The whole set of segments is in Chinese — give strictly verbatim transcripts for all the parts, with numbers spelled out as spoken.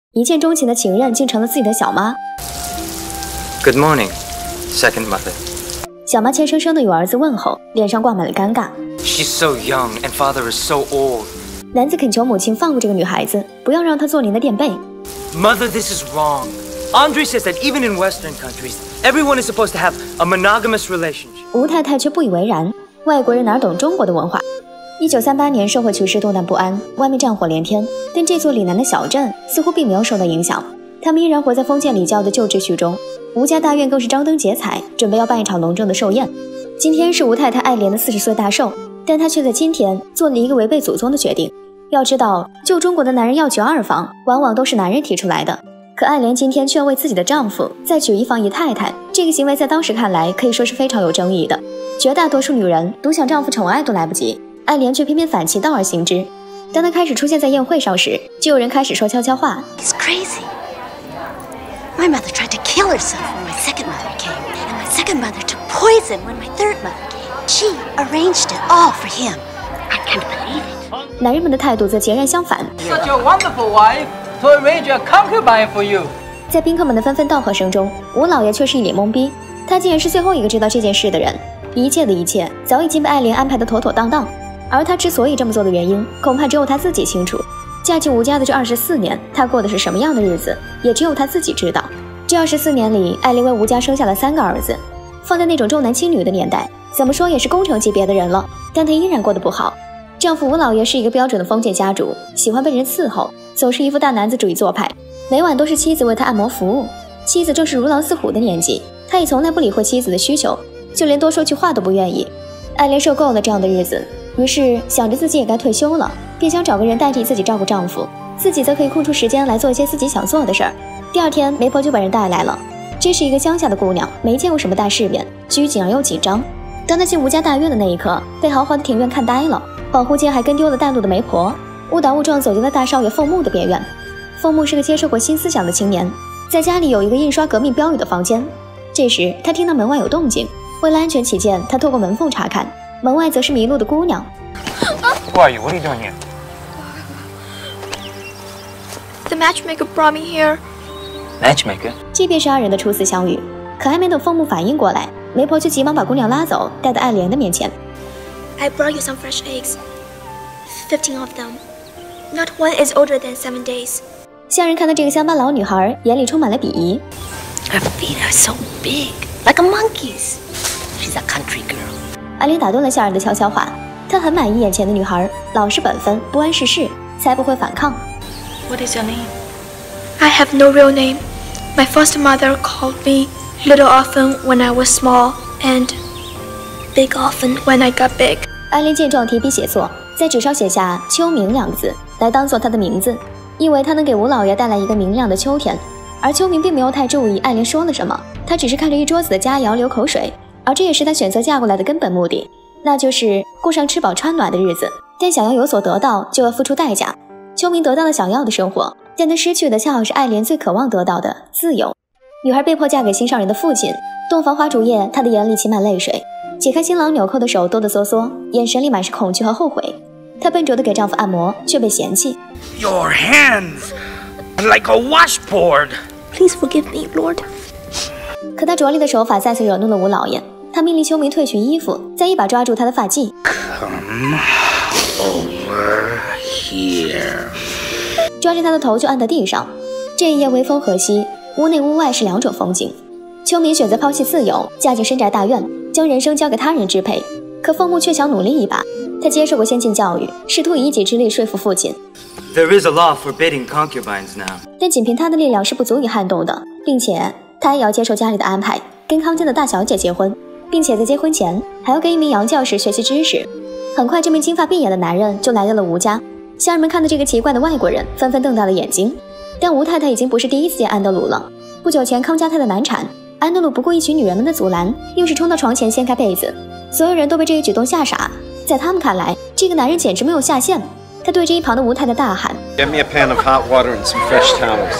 一见钟情的情人竟成了自己的小妈。 Good morning, second mother. 小妈怯生生地与儿子问候，脸上挂满了尴尬。 She's so young, and father is so old. 男子恳求母亲放过这个女孩子，不要让她做您的垫背。 Mother, this is wrong. Andre says that even in Western countries, everyone is supposed to have a monogamous relationship. 吴太太却不以为然，外国人哪懂中国的文化？一九三八年，社会局势动荡不安，外面战火连天，但这座岭南的小镇似乎并没有受到影响，他们依然活在封建礼教的旧秩序中。吴家大院更是张灯结彩，准备要办一场隆重的寿宴。今天是吴太太爱莲的四十岁大寿，但她却在今天做了一个违背祖宗的决定。要知道，旧中国的男人要娶二房，往往都是男人提出来的。可爱莲今天却要为自己的丈夫再娶一房一太太，这个行为在当时看来可以说是非常有争议的。绝大多数女人独享丈夫宠爱都来不及，爱莲却偏偏反其道而行之。当她开始出现在宴会上时，就有人开始说悄悄话。 It's crazy. My mother tried to kill herself when my second mother came, and my second mother took poison when my third mother came. She arranged it all for him. I can't believe it. 男人们的态度则截然相反。 Such a wonderful wife to arrange a concubine for you. 在宾客们的纷纷道贺声中，吴老爷却是一脸懵逼。他竟然是最后一个知道这件事的人，一切的一切早已经被爱莲安排得妥妥当当。而他之所以这么做的原因，恐怕只有他自己清楚。嫁进吴家的这二十四年，他过的是什么样的日子，也只有他自己知道。这二十四年里，爱莲为吴家生下了三个儿子，放在那种重男轻女的年代，怎么说也是工程级别的人了，但她依然过得不好。丈夫吴老爷是一个标准的封建家主，喜欢被人伺候，总是一副大男子主义做派，每晚都是妻子为他按摩服务。妻子正是如狼似虎的年纪，他也从来不理会妻子的需求，就连多说句话都不愿意。爱莲受够了这样的日子，于是想着自己也该退休了，便想找个人代替自己照顾丈夫，自己则可以空出时间来做一些自己想做的事儿。第二天，媒婆就把人带来了。这是一个乡下的姑娘，没见过什么大世面，拘谨而又紧张。当她进吴家大院的那一刻，被豪华的庭院看呆了，恍惚间还跟丢了带路的媒婆，误打误撞走进了大少爷凤木的别院。凤木是个接受过新思想的青年，在家里有一个印刷革命标语的房间。这时他听到门外有动静，为了安全起见，他透过门缝查看，门外则是迷路的姑娘。 Who are you? What are you doing here? The matchmaker brought me here. Matchmaker? 这便是二人的初次相遇。可还没等凤木反应过来，媒婆就急忙把姑娘拉走，带到爱莲的面前。 I brought you some fresh eggs. Fifteen of them. Not one is older than seven days. 乡人看到这个乡巴佬女孩，眼里充满了鄙夷。 Her feet are so big, like a monkey's. She's a country girl. 爱莲打断了乡人的悄悄话，她很满意眼前的女孩，老实本分，不谙世事，才不会反抗。 What is your name? I have no real name. My foster mother called me Little Orphan when I was small, and Big Orphan when I got big. 爱莲见状提笔写作，在纸上写下秋明两个字，来当做她的名字，以为她能给吴老爷带来一个明亮的秋天。而秋明并没有太注意爱莲说了什么，他只是看着一桌子的佳肴流口水，而这也是他选择嫁过来的根本目的，那就是过上吃饱穿暖的日子。但想要有所得到，就要付出代价。秋明得到了想要的生活，但他失去的恰好是爱莲最渴望得到的自由。女孩被迫嫁给心上人的父亲，洞房花烛夜，她的眼里噙满泪水，解开新郎纽扣的手哆哆嗦嗦，眼神里满是恐惧和后悔。她笨拙地给丈夫按摩，却被嫌弃。 Your hands like a washboard. Please forgive me, Lord. 可他拙劣的手法再次惹怒了吴老爷，他命令秋明褪去衣服，再一把抓住他的发髻。 Come over here. 抓着他的头就按到地上。这一夜微风和煦，屋内屋外是两种风景。秋明选择抛弃自由，嫁进深宅大院，将人生交给他人支配。可凤木却想努力一把，他接受过先进教育，试图以一己之力说服父亲。 There is a law forbidding concubines now. 但仅凭他的力量是不足以撼动的，并且他也要接受家里的安排，跟康家的大小姐结婚，并且在结婚前还要跟一名洋教士学习知识。很快，这名金发碧眼的男人就来到了吴家。乡人们看到这个奇怪的外国人，纷纷瞪大了眼睛。但吴太太已经不是第一次见安德鲁了。不久前，康家太太难产，安德鲁不顾一群女人们的阻拦，硬是冲到床前掀开被子。所有人都被这一举动吓傻，在他们看来，这个男人简直没有下限。他对着一旁的吴太太大喊 ：“Get me a pan of hot water and some fresh towels.”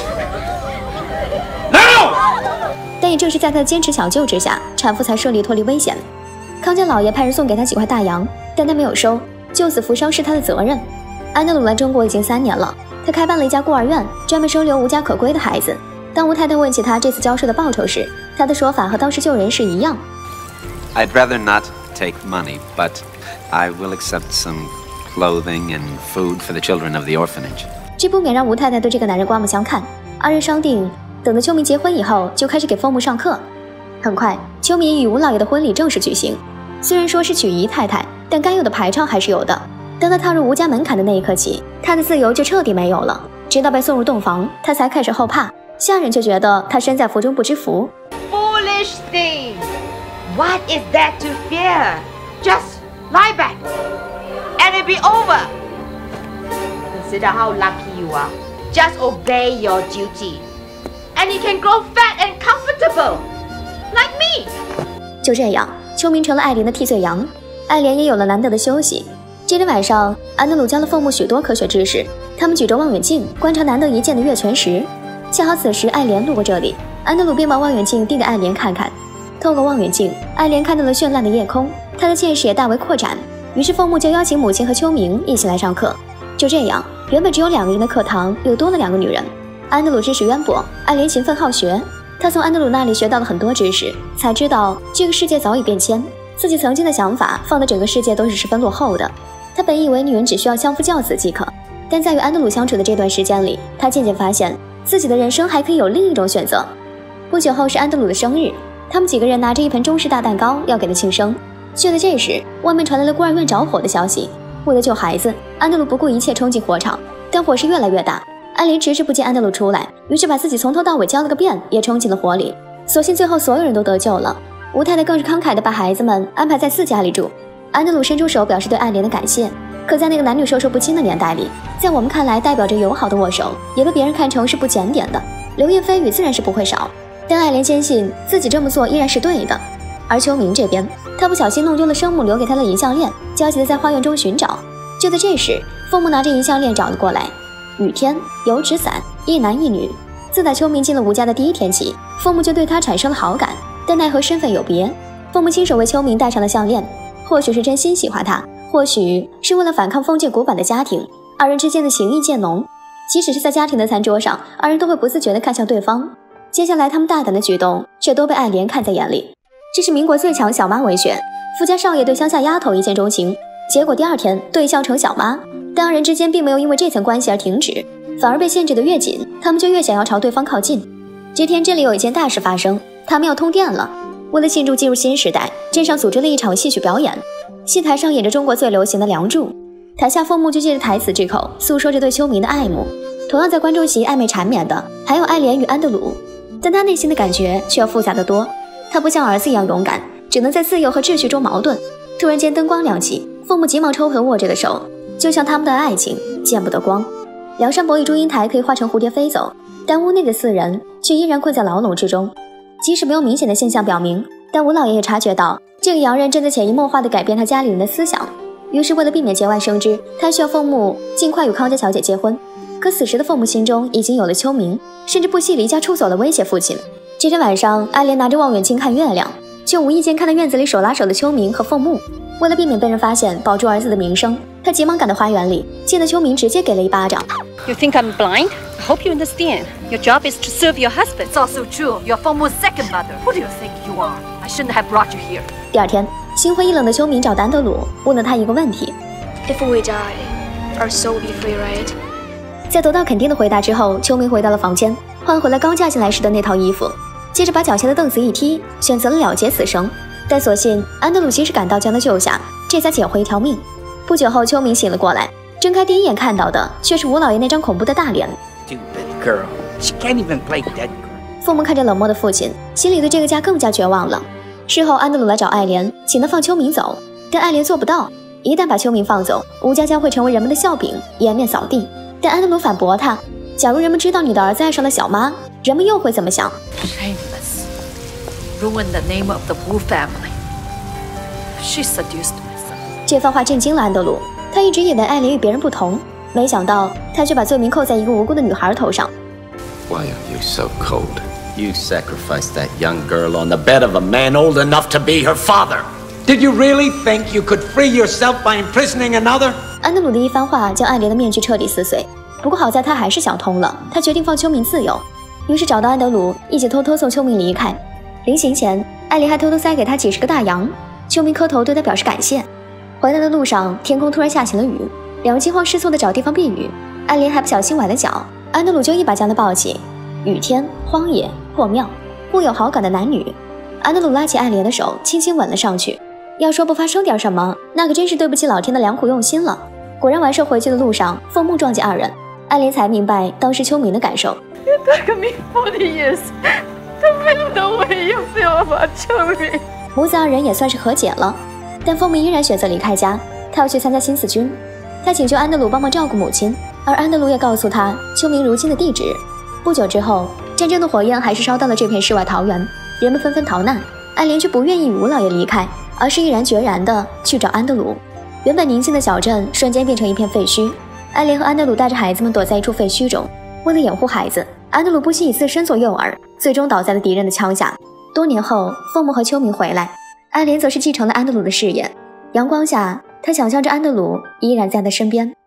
No! 但也正是在他的坚持抢救之下，产妇才顺利脱离危险。康家老爷派人送给他几块大洋，但他没有收，救死扶伤是他的责任。安德鲁来中国已经三年了，他他开办了一家孤儿院，专门收留无家可归的孩子。当吴太太问起他这次交税的报酬时，他的说法和当时救人时一样。 I'd rather not take money, but I will accept some clothing and food for the children of the orphanage. 这不免让吴太太对这个男人刮目相看。二人商定，等到秋明结婚以后，就开始给凤木上课。很快，秋明与吴老爷的婚礼正式举行。虽然说是娶姨太太，但该有的排场还是有的。当他踏入吴家门槛的那一刻起，他的自由就彻底没有了。直到被送入洞房，他才开始后怕。下人就觉得他身在福中不知福。 Foolish thing! What is that to fear? Just lie back, and it'll be over. Consider how lucky you are. Just obey your duty, and you can grow fat and comfortable, like me. 就这样，秋明成了艾莲的替罪羊，艾莲也有了难得的休息。这天晚上，安德鲁教了凤木许多科学知识。他们举着望远镜观察难得一见的月全食。恰好此时艾莲路过这里，安德鲁便把望远镜递给艾莲看看。透过望远镜，艾莲看到了绚烂的夜空，她的见识也大为扩展。于是凤木就邀请母亲和秋明一起来上课。就这样，原本只有两个人的课堂又多了两个女人。安德鲁知识渊博，艾莲勤奋好学。他从安德鲁那里学到了很多知识，才知道这个世界早已变迁，自己曾经的想法放在整个世界都是十分落后的。他本以为女人只需要相夫教子即可，但在与安德鲁相处的这段时间里，他渐渐发现自己的人生还可以有另一种选择。不久后是安德鲁的生日，他们几个人拿着一盆中式大蛋糕要给他庆生。就在这时，外面传来了孤儿院着火的消息。为了救孩子，安德鲁不顾一切冲进火场，但火势越来越大。艾琳迟迟不见安德鲁出来，于是把自己从头到尾浇了个遍，也冲进了火里。所幸最后所有人都得救了。吴太太更是慷慨地把孩子们安排在自家里住。安德鲁伸出手表示对艾莲的感谢，可在那个男女授受不亲的年代里，在我们看来代表着友好的握手，也被别人看成是不检点的。流言蜚语自然是不会少，但艾莲坚信自己这么做依然是对的。而秋明这边，他不小心弄丢了生母留给他的银项链，焦急地在花园中寻找。就在这时，凤木拿着银项链找了过来。雨天、油纸伞，一男一女。自打秋明进了吴家的第一天起，凤木就对他产生了好感，但奈何身份有别，凤木亲手为秋明戴上了项链。或许是真心喜欢他，或许是为了反抗封建古板的家庭，二人之间的情谊渐浓。即使是在家庭的餐桌上，二人都会不自觉地看向对方。接下来他们大胆的举动却都被艾莲看在眼里。这是民国最强小妈文学，富家少爷对乡下丫头一见钟情，结果第二天对象成小妈。但二人之间并没有因为这层关系而停止，反而被限制得越紧，他们就越想要朝对方靠近。这天镇里有一件大事发生，他们要通电了。为了庆祝进入新时代，镇上组织了一场戏曲表演。戏台上演着中国最流行的《梁祝》，台下凤木就借着台词之口诉说着对秋明的爱慕。同样在观众席暧昧缠绵的还有艾莲与安德鲁，但他内心的感觉却要复杂得多。他不像儿子一样勇敢，只能在自由和秩序中矛盾。突然间灯光亮起，凤木急忙抽回握着的手，就像他们的爱情见不得光。梁山伯与祝英台可以化成蝴蝶飞走，但屋内的四人却依然困在牢笼之中。即使没有明显的现象表明，但吴老爷也察觉到这个洋人正在潜移默化地改变他家里人的思想。于是为了避免节外生枝，他需要凤木尽快与康家小姐结婚。可此时的凤木心中已经有了秋明，甚至不惜离家出走地威胁父亲。这天晚上，艾莲拿着望远镜看月亮，却无意间看到院子里手拉手的秋明和凤木。为了避免被人发现，保住儿子的名声，他急忙赶到花园里，见到秋明直接给了一巴掌。 You think I'm blind? I hope you understand. Your job is to serve your husband. It's also true. You're Fengmu's second mother. Who do you think you are? I shouldn't have brought you here. 第二天，心灰意冷的秋明找安德鲁，问了他一个问题 If we die, our soul will be free, right? 在得到肯定的回答之后，秋明回到了房间，换回了刚嫁进来时的那套衣服，接着把脚下的凳子一踢，选择了了结此生。但所幸安德鲁及时赶到将他救下，这才捡回一条命。不久后，秋明醒了过来，睁开第一眼看到的却是吴老爷那张恐怖的大脸。 Stupid girl. She can't even play dead girl. 父母看着冷漠的父亲，心里对这个家更加绝望了。事后，安德鲁来找爱莲，请他放秋明走，但爱莲做不到。一旦把秋明放走，吴家将会成为人们的笑柄，颜面扫地。但安德鲁反驳他：假如人们知道你的儿子爱上了小妈，人们又会怎么想？ Shameless. Ruin the name of the Wu family. She seduced my son. 这番话震惊了安德鲁，他一直以为爱莲与别人不同，没想到他却把罪名扣在一个无辜的女孩头上。 Why are you so cold? You sacrificed that young girl on the bed of a man old enough to be her father. Did you really think you could free yourself by imprisoning another? 安德鲁的一番话将爱莲的面具彻底撕碎。 不过好在他还是想通了，他决定放秋明自由，于是找到安德鲁，一起偷偷送秋明离开。临行前，艾琳还偷偷塞给他几十个大洋，秋明磕头对他表示感谢。回来的路上，天空突然下起了雨，两人惊慌失措地找地方避雨。艾琳还不小心崴了脚，安德鲁就一把将她抱起。雨天、荒野、破庙，互有好感的男女。安德鲁拉起艾琳的手，轻轻吻了上去。要说不发生点什么，那可真是对不起老天的良苦用心了。果然完事回去的路上，凤木撞见二人，艾琳才明白当时秋明的感受。母子二人也算是和解了，但凤木依然选择离开家，他要去参加新四军。他请求安德鲁帮忙照顾母亲，而安德鲁也告诉他秋明如今的地址。不久之后，战争的火焰还是烧到了这片世外桃源，人们纷纷逃难。艾琳却不愿意与吴老爷离开，而是毅然决然地去找安德鲁。原本宁静的小镇瞬间变成一片废墟。艾琳和安德鲁带着孩子们躲在一处废墟中，为了掩护孩子，安德鲁不惜以自身做诱饵，最终倒在了敌人的枪下。多年后，凤木和秋明回来，艾琳则是继承了安德鲁的事业。阳光下，她想象着安德鲁依然在她身边。